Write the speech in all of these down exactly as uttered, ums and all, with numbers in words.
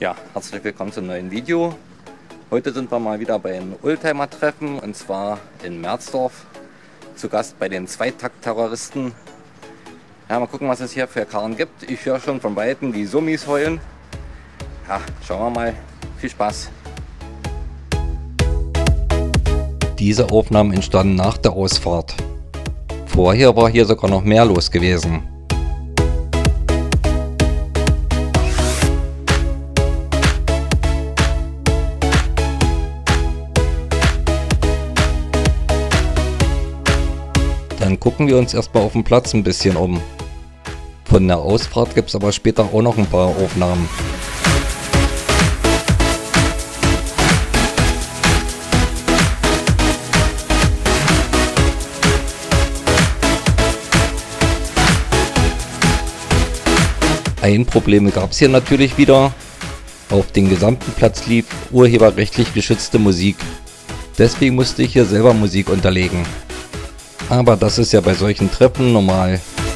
Ja, herzlich willkommen zum neuen Video. Heute sind wir mal wieder beim Oldtimer-Treffen und zwar in Merzdorf. Zu Gast bei den Zweitakt-Terroristen. Ja, mal gucken, was es hier für Karren gibt. Ich höre schon von Weitem die Summis heulen. Ja, schauen wir mal. Viel Spaß. Diese Aufnahmen entstanden nach der Ausfahrt. Vorher war hier sogar noch mehr los gewesen. Dann gucken wir uns erstmal auf dem Platz ein bisschen um. Von der Ausfahrt gibt es aber später auch noch ein paar Aufnahmen. Ein Problem gab es hier natürlich wieder. Auf dem gesamten Platz lief urheberrechtlich geschützte Musik. Deswegen musste ich hier selber Musik unterlegen. Aber das ist ja bei solchen Treffen normal.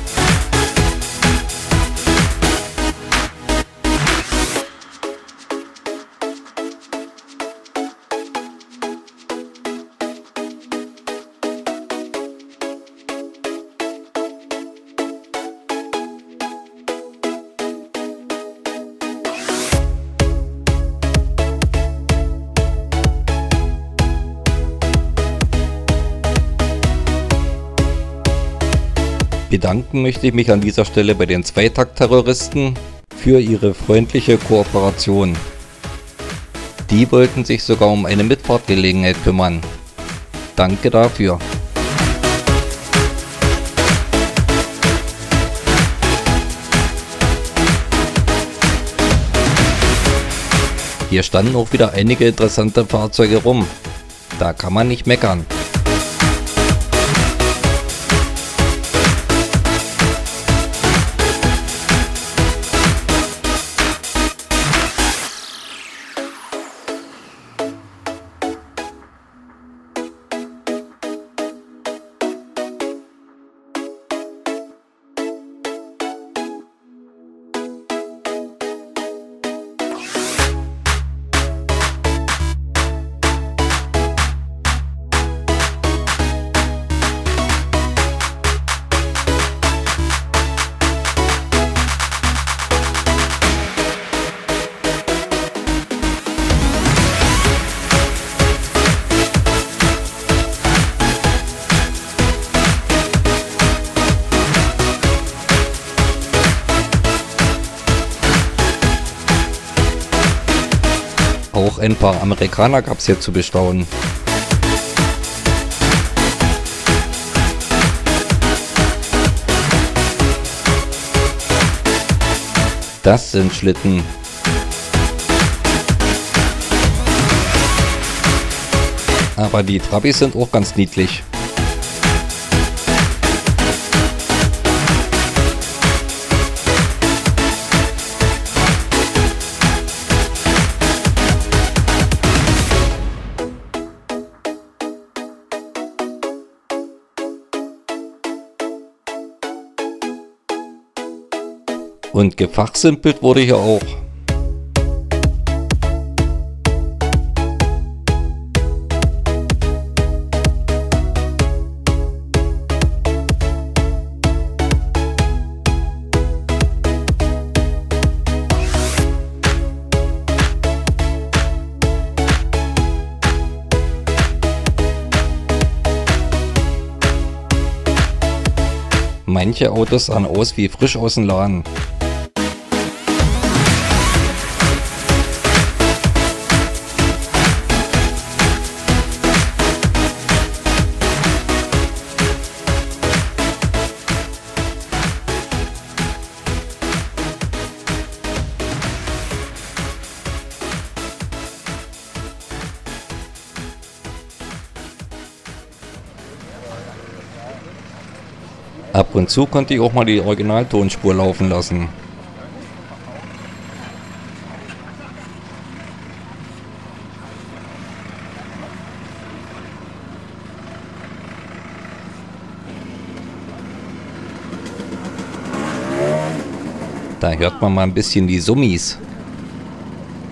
Bedanken möchte ich mich an dieser Stelle bei den Zweitakt-Terroristen für ihre freundliche Kooperation. Die wollten sich sogar um eine Mitfahrtgelegenheit kümmern. Danke dafür. Hier standen auch wieder einige interessante Fahrzeuge rum. Da kann man nicht meckern. Auch ein paar Amerikaner gab es hier zu bestaunen. Das sind Schlitten. Aber die Trabis sind auch ganz niedlich. Und gefachsimpelt wurde hier auch. Manche Autos sahen aus wie frisch aus dem Laden. Ab und zu konnte ich auch mal die Originaltonspur laufen lassen. Da hört man mal ein bisschen die Summis.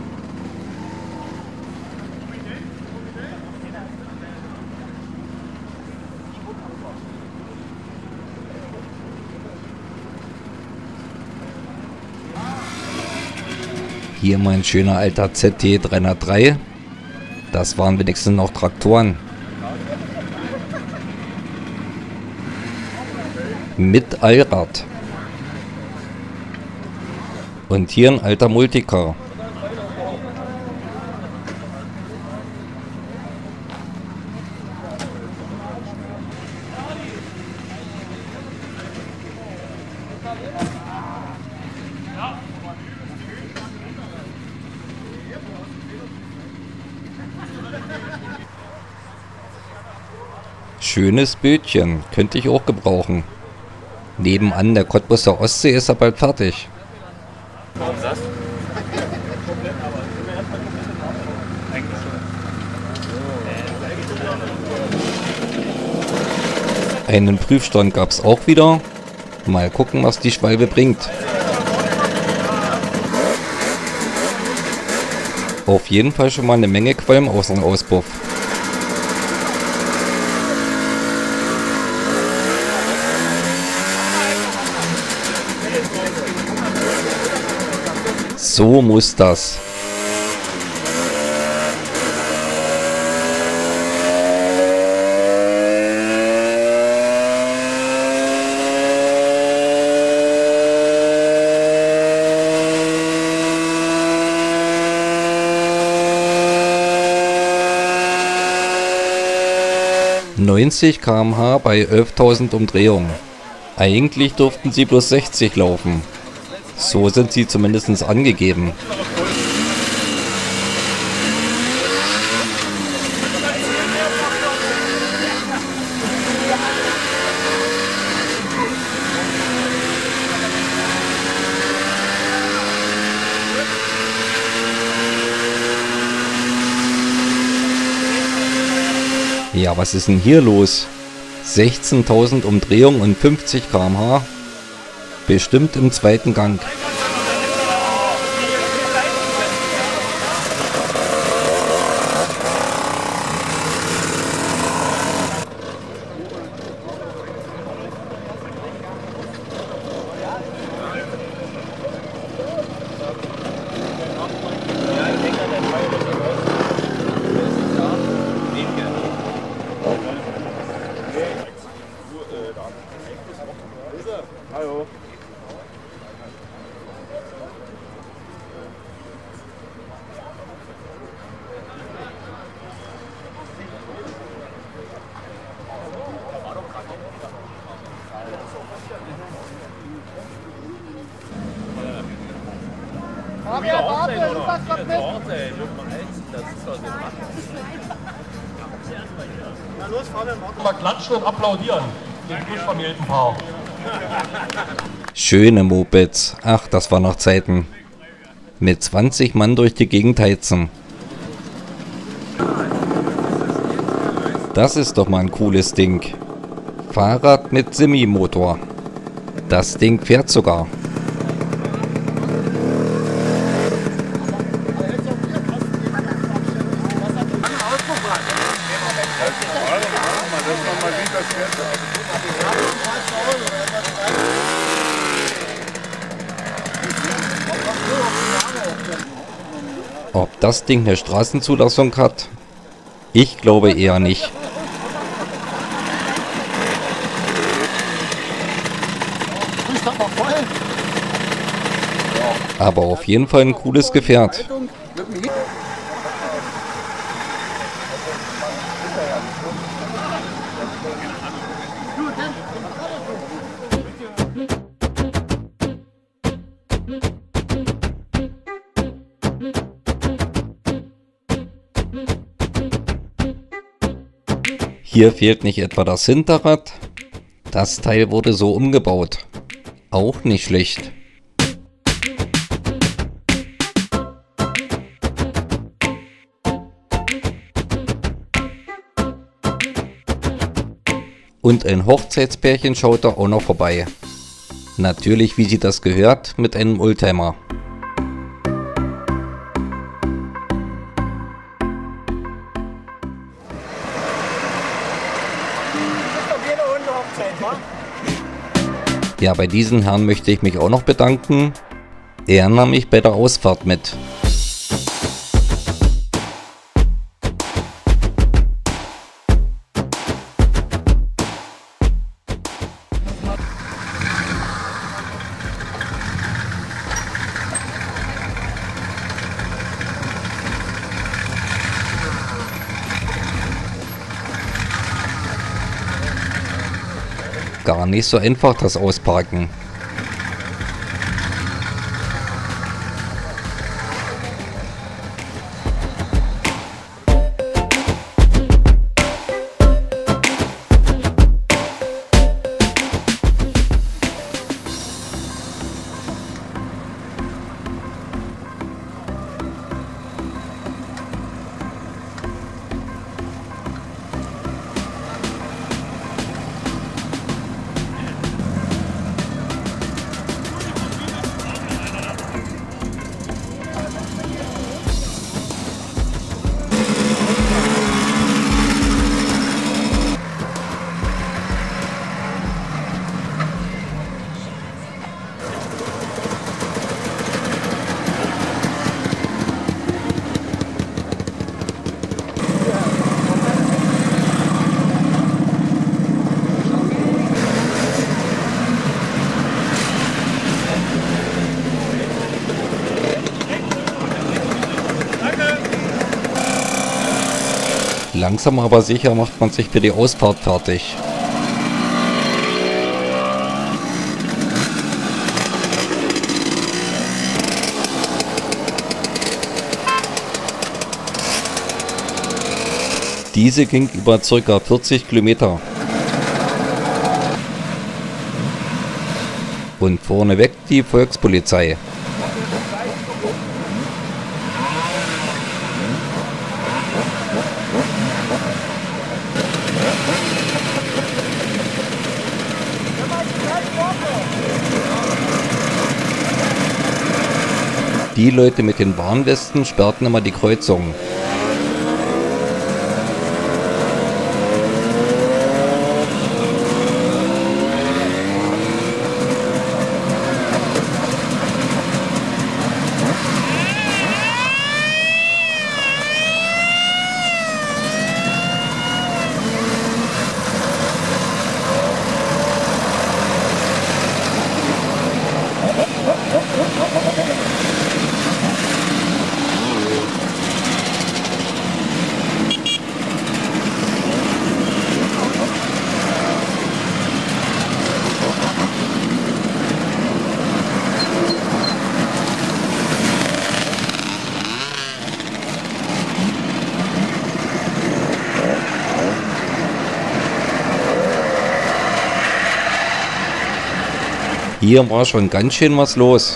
Hier mein schöner alter Z T dreihundertdrei. Das waren wenigstens noch Traktoren. Mit Allrad. Und hier ein alter Multicar. Schönes Bötchen, könnte ich auch gebrauchen. Nebenan der Cottbuser Ostsee ist er bald fertig. Warum das? Einen Prüfstand gab es auch wieder. Mal gucken, was die Schwalbe bringt. Auf jeden Fall schon mal eine Menge Qualm aus dem Auspuff. So muss das. neunzig Kilometer pro Stunde bei elftausend Umdrehungen. Eigentlich durften sie bloß sechzig laufen. So sind sie zumindest angegeben. Ja, was ist denn hier los? sechzehntausend Umdrehungen und fünfzig Kilometer pro Stunde. Bestimmt im zweiten Gang. Hallo. Fabian, warte, Lukas kommt mit. Na los, Fabian, warte. Mal klatschen und applaudieren. Den frisch vermählten Paar. Schöne Mopeds. Ach, das war noch Zeiten. Mit zwanzig Mann durch die Gegend heizen. Das ist doch mal ein cooles Ding. Fahrrad mit Semi-Motor. Das Ding fährt sogar. Ob das Ding eine Straßenzulassung hat? Ich glaube eher nicht. Aber auf jeden Fall ein cooles Gefährt. Hier fehlt nicht etwa das Hinterrad. Das Teil wurde so umgebaut. Auch nicht schlecht. Und ein Hochzeitspärchen schaut da auch noch vorbei. Natürlich, wie sie das gehört, mit einem Oldtimer. Ja, bei diesen Herren möchte ich mich auch noch bedanken. Er nahm mich bei der Ausfahrt mit. Gar nicht so einfach, das Ausparken. Langsam aber sicher macht man sich für die Ausfahrt fertig. Diese ging über ca. vierzig Kilometer. Und vorneweg die Volkspolizei. Die Leute mit den Warnwesten sperrten immer die Kreuzung. Hier war schon ganz schön was los.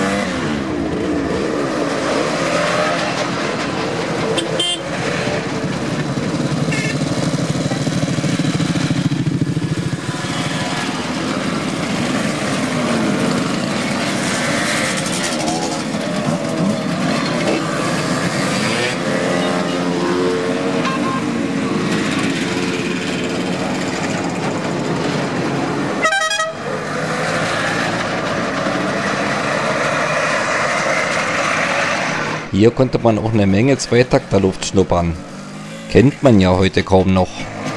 Hier konnte man auch eine Menge Zweitakterluft schnuppern. Kennt man ja heute kaum noch.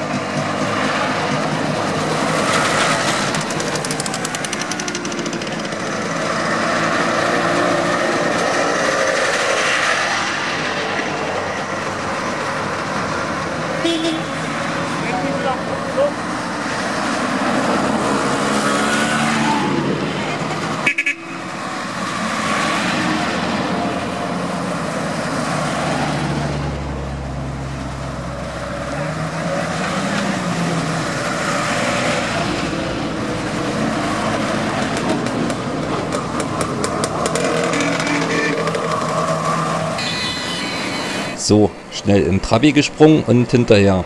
So, schnell in Trabi gesprungen und hinterher.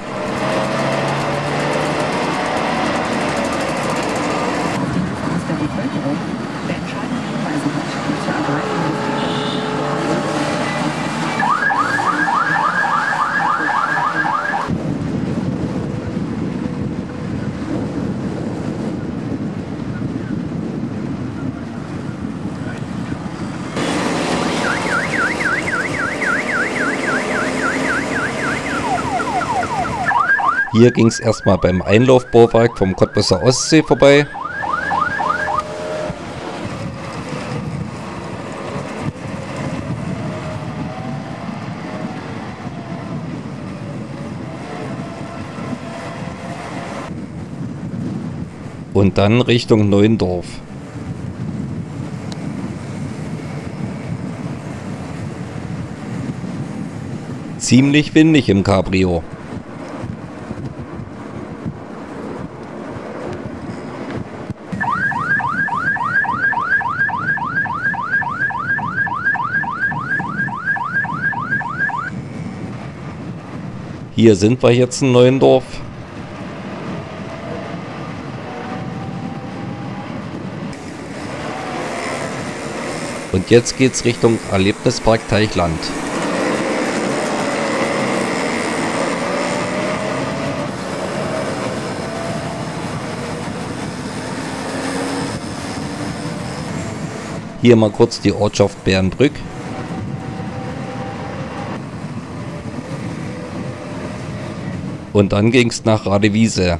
Hier ging es erstmal beim Einlaufbauwerk vom Cottbuser Ostsee vorbei. Und dann Richtung Neuendorf. Ziemlich windig im Cabrio. Hier sind wir jetzt in Neuendorf. Und jetzt geht's Richtung Erlebnispark Teichland. Hier mal kurz die Ortschaft Bärenbrück. Und dann ging's nach Radewiese.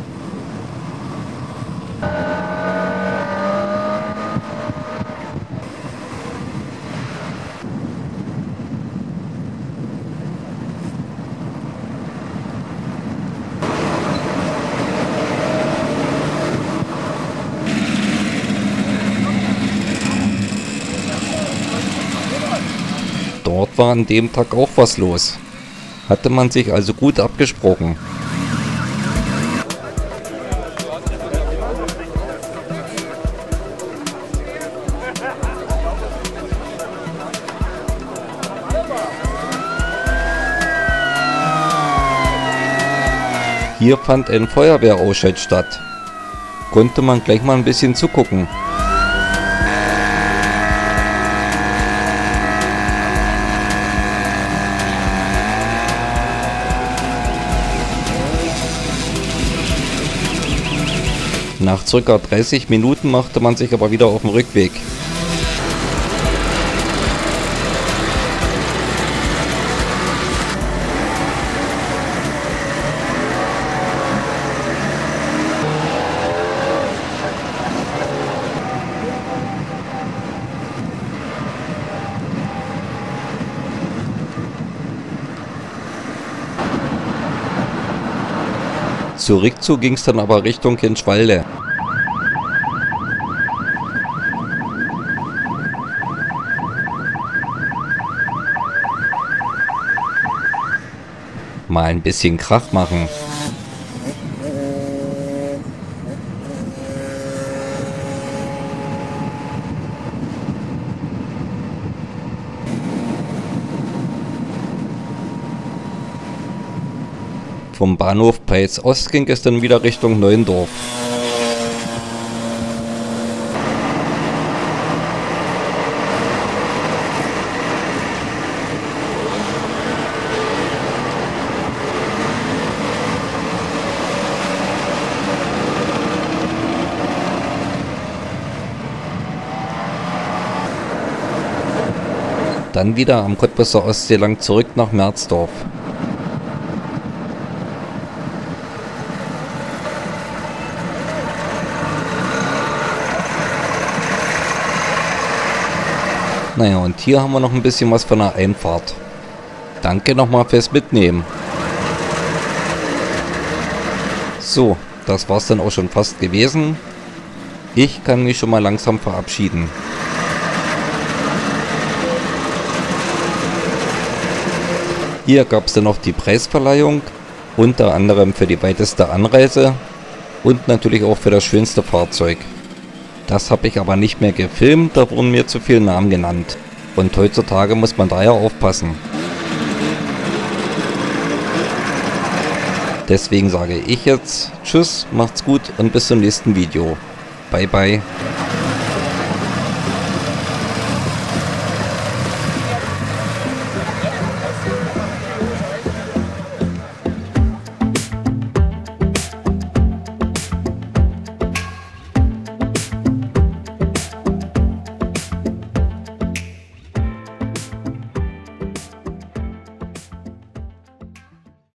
Dort war an dem Tag auch was los. Hatte man sich also gut abgesprochen. Hier fand ein Feuerwehrausschalk statt. Konnte man gleich mal ein bisschen zugucken. Nach ca. dreißig Minuten machte man sich aber wieder auf den Rückweg. Zurück zu ging es dann aber Richtung Kinschwalde. Mal ein bisschen Krach machen. Vom Bahnhof Peitz Ost ging es dann wieder Richtung Neuendorf. Dann wieder am Cottbuser Ostsee lang zurück nach Merzdorf. Naja, und hier haben wir noch ein bisschen was von der Einfahrt. Danke nochmal fürs Mitnehmen. So, das war's dann auch schon fast gewesen. Ich kann mich schon mal langsam verabschieden. Hier gab es dann noch die Preisverleihung, unter anderem für die weiteste Anreise und natürlich auch für das schönste Fahrzeug. Das habe ich aber nicht mehr gefilmt, da wurden mir zu viele Namen genannt. Und heutzutage muss man daher aufpassen. Deswegen sage ich jetzt Tschüss, macht's gut und bis zum nächsten Video. Bye bye.